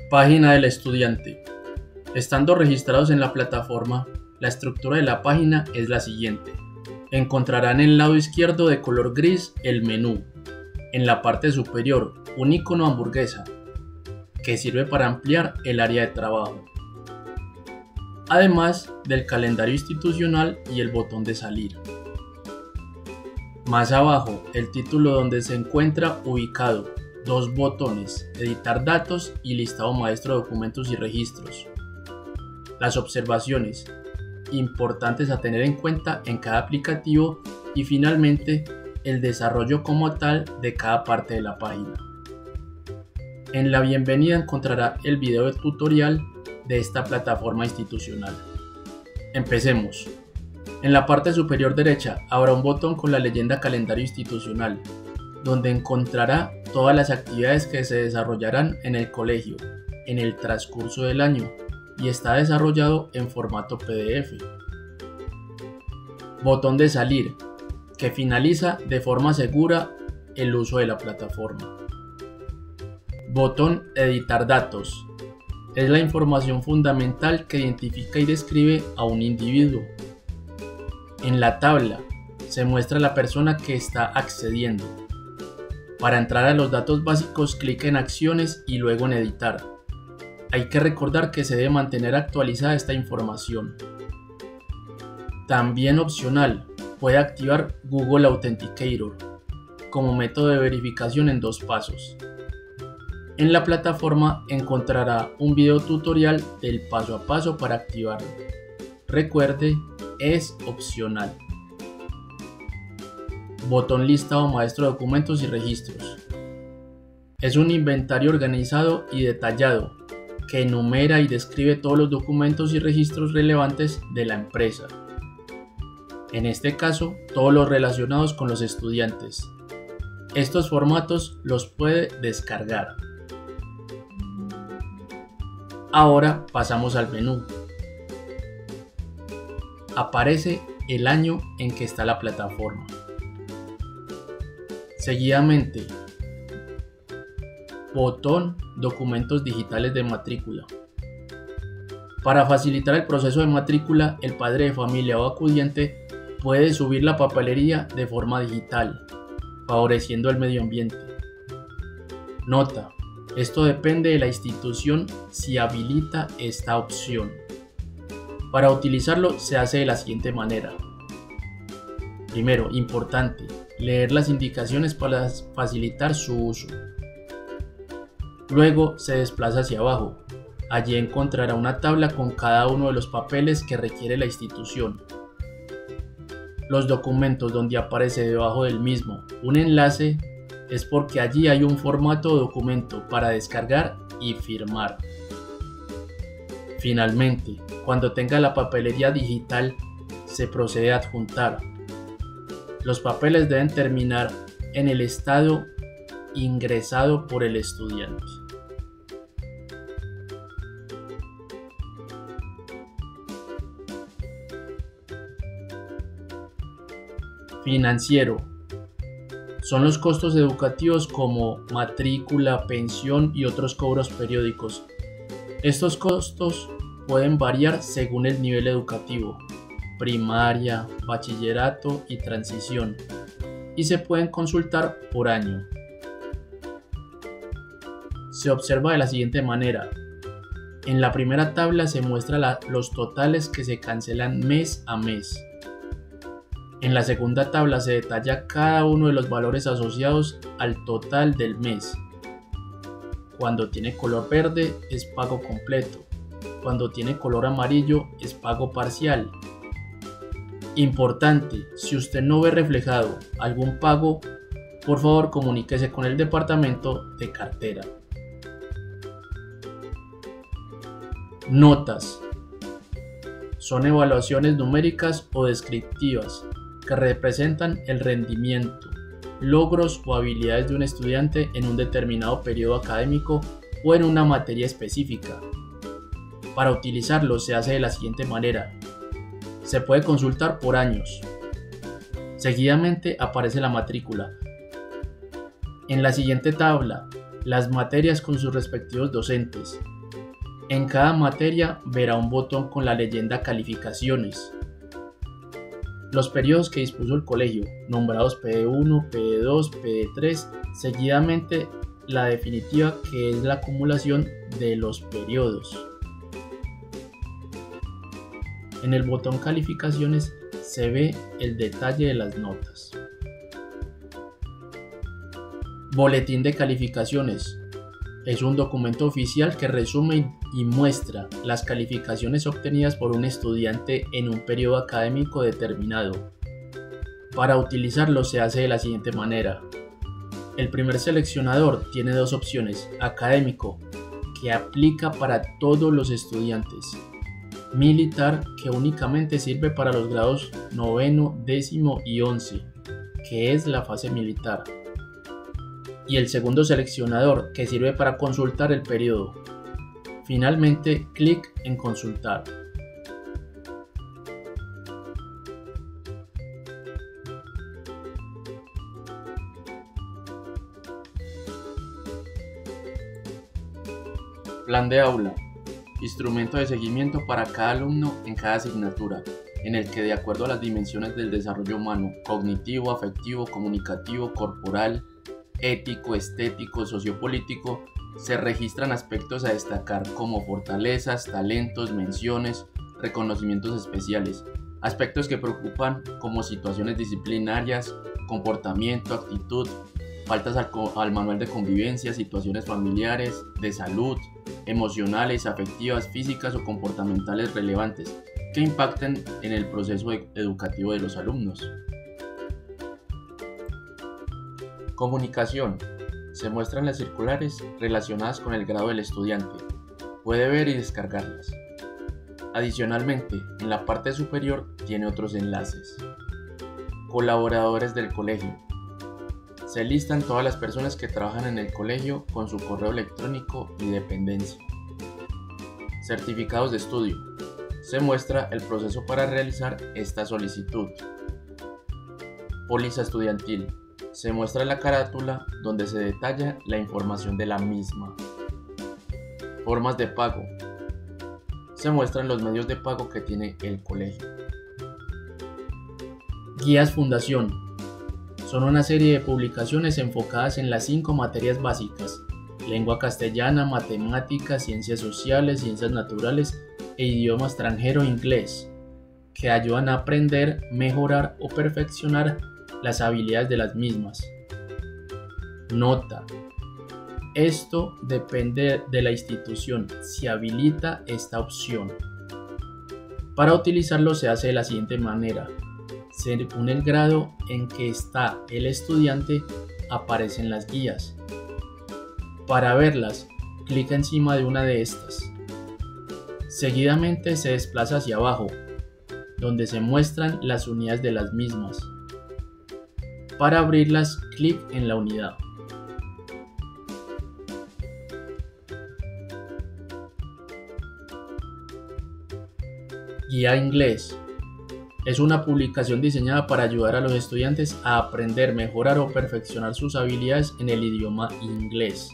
Página del estudiante. Estando registrados en la plataforma, la estructura de la página es la siguiente. Encontrarán en el lado izquierdo de color gris el menú. En la parte superior, un icono hamburguesa, que sirve para ampliar el área de trabajo. Además del calendario institucional y el botón de salir. Más abajo, el título donde se encuentra ubicado dos botones, editar datos y listado maestro de documentos y registros. Las observaciones importantes a tener en cuenta en cada aplicativo y finalmente el desarrollo como tal de cada parte de la página. En la bienvenida encontrará el video de tutorial de esta plataforma institucional. Empecemos. En la parte superior derecha habrá un botón con la leyenda calendario institucional, donde encontrará todas las actividades que se desarrollarán en el colegio en el transcurso del año y está desarrollado en formato PDF. Botón de salir, que finaliza de forma segura el uso de la plataforma. Botón editar datos, es la información fundamental que identifica y describe a un individuo. En la tabla se muestra la persona que está accediendo. Para entrar a los datos básicos, clic en acciones y luego en editar. Hay que recordar que se debe mantener actualizada esta información. También opcional, puede activar Google Authenticator como método de verificación en 2 pasos. En la plataforma encontrará un video tutorial del paso a paso para activarlo. Recuerde, es opcional. Botón listado maestro de documentos y registros. Es un inventario organizado y detallado que enumera y describe todos los documentos y registros relevantes de la empresa. En este caso, todos los relacionados con los estudiantes. Estos formatos los puede descargar. Ahora pasamos al menú. Aparece el año en que está la plataforma. Seguidamente, botón documentos digitales de matrícula. Para facilitar el proceso de matrícula, el padre de familia o acudiente puede subir la papelería de forma digital, favoreciendo el medio ambiente. Nota: esto depende de la institución si habilita esta opción. Para utilizarlo se hace de la siguiente manera. Primero, importante, leer las indicaciones para facilitar su uso. Luego se desplaza hacia abajo. Allí encontrará una tabla con cada uno de los papeles que requiere la institución. Los documentos donde aparece debajo del mismo un enlace es porque allí hay un formato de documento para descargar y firmar. Finalmente, cuando tenga la papelería digital, se procede a adjuntar. Los papeles deben terminar en el estado ingresado por el estudiante. Financiero. Son los costos educativos como matrícula, pensión y otros cobros periódicos. Estos costos pueden variar según el nivel educativo, primaria, bachillerato y transición, y se pueden consultar por año. Se observa de la siguiente manera. En la primera tabla se muestra los totales que se cancelan mes a mes. En la segunda tabla se detalla cada uno de los valores asociados al total del mes. Cuando tiene color verde es pago completo. Cuando tiene color amarillo es pago parcial. Importante, si usted no ve reflejado algún pago, por favor comuníquese con el departamento de cartera. Notas. Son evaluaciones numéricas o descriptivas que representan el rendimiento, logros o habilidades de un estudiante en un determinado periodo académico o en una materia específica. Para utilizarlo se hace de la siguiente manera. Se puede consultar por años. Seguidamente aparece la matrícula. En la siguiente tabla, las materias con sus respectivos docentes. En cada materia verá un botón con la leyenda calificaciones. Los periodos que dispuso el colegio, nombrados PD1, PD2, PD3, seguidamente la definitiva, que es la acumulación de los periodos. En el botón calificaciones se ve el detalle de las notas. Boletín de calificaciones. Es un documento oficial que resume y muestra las calificaciones obtenidas por un estudiante en un periodo académico determinado. Para utilizarlo se hace de la siguiente manera. El primer seleccionador tiene dos opciones: académico, que aplica para todos los estudiantes; militar, que únicamente sirve para los grados 9, 10 y 11, que es la fase militar; y el segundo seleccionador, que sirve para consultar el periodo. Finalmente, clic en consultar. Plan de aula. Instrumento de seguimiento para cada alumno en cada asignatura, en el que, de acuerdo a las dimensiones del desarrollo humano, cognitivo, afectivo, comunicativo, corporal, ético, estético, sociopolítico, se registran aspectos a destacar como fortalezas, talentos, menciones, reconocimientos especiales, aspectos que preocupan como situaciones disciplinarias, comportamiento, actitud, faltas al manual de convivencia, situaciones familiares, de salud, emocionales, afectivas, físicas o comportamentales relevantes que impacten en el proceso educativo de los alumnos. Comunicación. Se muestran las circulares relacionadas con el grado del estudiante. Puede ver y descargarlas. Adicionalmente, en la parte superior tiene otros enlaces. Colaboradores del colegio. Se listan todas las personas que trabajan en el colegio con su correo electrónico y dependencia. Certificados de estudio. Se muestra el proceso para realizar esta solicitud. Póliza estudiantil. Se muestra la carátula donde se detalla la información de la misma. Formas de pago. Se muestran los medios de pago que tiene el colegio. Guías Fundación. Son una serie de publicaciones enfocadas en las 5 materias básicas: lengua castellana, matemáticas, ciencias sociales, ciencias naturales e idioma extranjero inglés, que ayudan a aprender, mejorar o perfeccionar las habilidades de las mismas. Nota. Esto depende de la institución, si habilita esta opción. Para utilizarlo se hace de la siguiente manera. Según el grado en que está el estudiante, aparecen las guías. Para verlas, clica encima de una de estas. Seguidamente se desplaza hacia abajo, donde se muestran las unidades de las mismas. Para abrirlas, clic en la unidad. Guía Inglés. Es una publicación diseñada para ayudar a los estudiantes a aprender, mejorar o perfeccionar sus habilidades en el idioma inglés.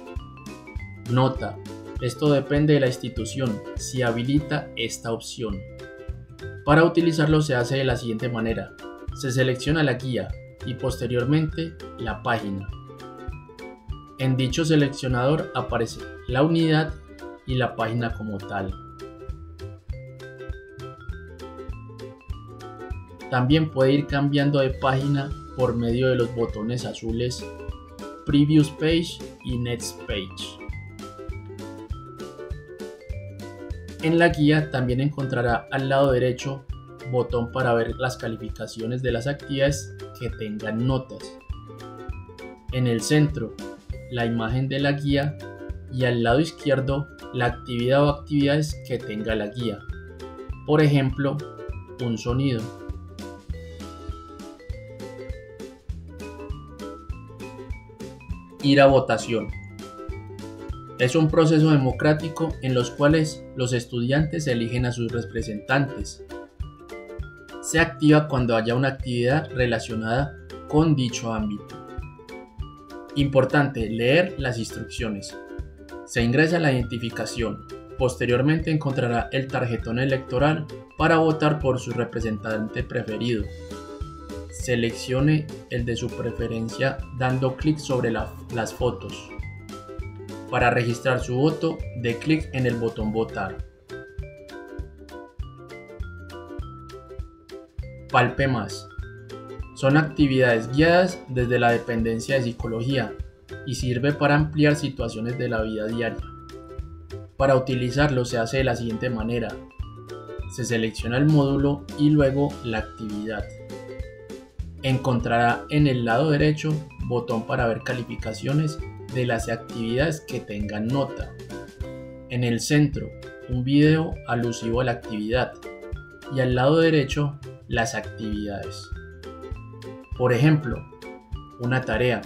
Nota. Esto depende de la institución, si habilita esta opción. Para utilizarlo se hace de la siguiente manera. Se selecciona la guía y posteriormente la página. En dicho seleccionador aparece la unidad y la página como tal. También puede ir cambiando de página por medio de los botones azules Previous Page y Next Page. En la guía también encontrará al lado derecho botón para ver las calificaciones de las actividades que tengan notas. En el centro, la imagen de la guía y al lado izquierdo, la actividad o actividades que tenga la guía. Por ejemplo, un sonido. Ir a votación. Es un proceso democrático en los cuales los estudiantes eligen a sus representantes. Se activa cuando haya una actividad relacionada con dicho ámbito. Importante leer las instrucciones. Se ingresa la identificación, Posteriormente encontrará el tarjetón electoral para votar por su representante preferido. Seleccione el de su preferencia dando clic sobre las fotos. Para registrar su voto, dé clic en el botón Votar. Palpe más. Son actividades guiadas desde la Dependencia de Psicología y sirve para ampliar situaciones de la vida diaria. Para utilizarlo se hace de la siguiente manera. Se selecciona el módulo y luego la actividad. Encontrará en el lado derecho botón para ver calificaciones de las actividades que tengan nota. En el centro, un video alusivo a la actividad y al lado derecho, las actividades. Por ejemplo, una tarea.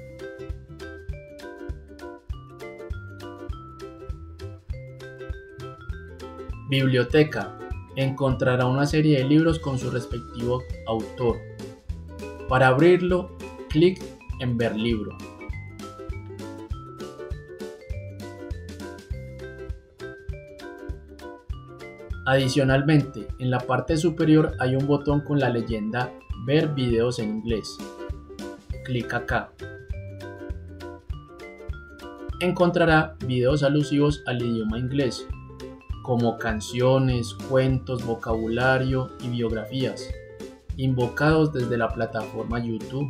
Biblioteca. Encontrará una serie de libros con su respectivo autor. Para abrirlo, clic en Ver libro. Adicionalmente, en la parte superior hay un botón con la leyenda Ver videos en inglés. Clic acá. Encontrará videos alusivos al idioma inglés, como canciones, cuentos, vocabulario y biografías, invocados desde la plataforma YouTube.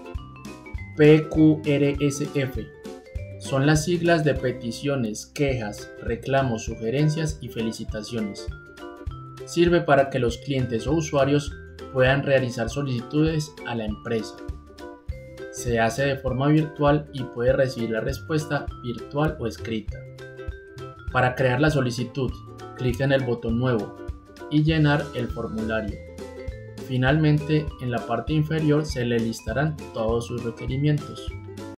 PQRSF son las siglas de peticiones, quejas, reclamos, sugerencias y felicitaciones. Sirve para que los clientes o usuarios puedan realizar solicitudes a la empresa. Se hace de forma virtual y puede recibir la respuesta virtual o escrita. Para crear la solicitud, clic en el botón Nuevo y llenar el formulario. Finalmente, en la parte inferior se le listarán todos sus requerimientos.